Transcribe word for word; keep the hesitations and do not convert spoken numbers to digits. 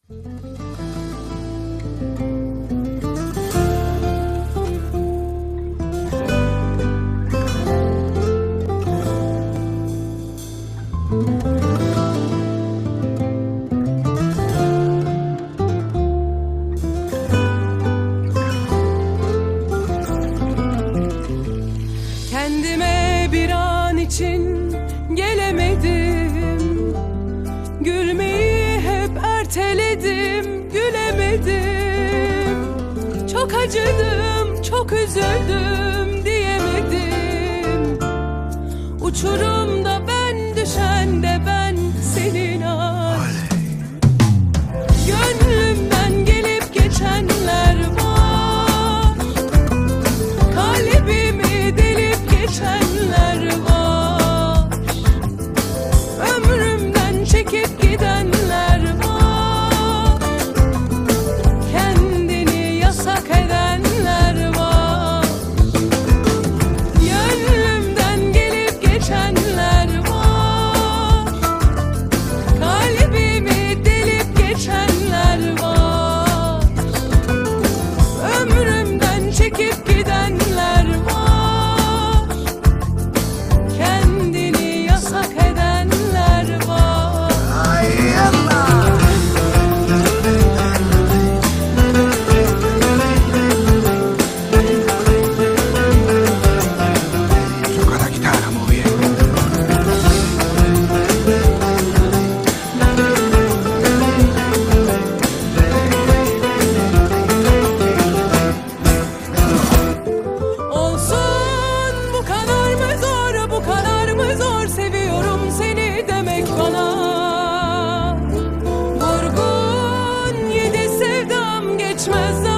Kendime bir an için gelemedim. Gülmeyi hep erteledim, gülemedim. Çok acıdım, çok üzüldüm diyemedim. Uçurumda ben, düşen de ben, senin ay. Gönlümden gelip geçenler var. Kalbimi delip geçenler var. Ömrümden çekip gidenler var. Kendini yasak edenler var. Gönlümden gelip geçenler var. Kalbimi delip geçenler var. Ömrümden çekip gidenler var. Kendini yasak edenler var. Ay Allah! Toca la guitarra muy bien. Olsun bu kadar mı zor, bu kadar mı zor, seviyorum seni demek bana. Vurgun yedi sevdam geçmez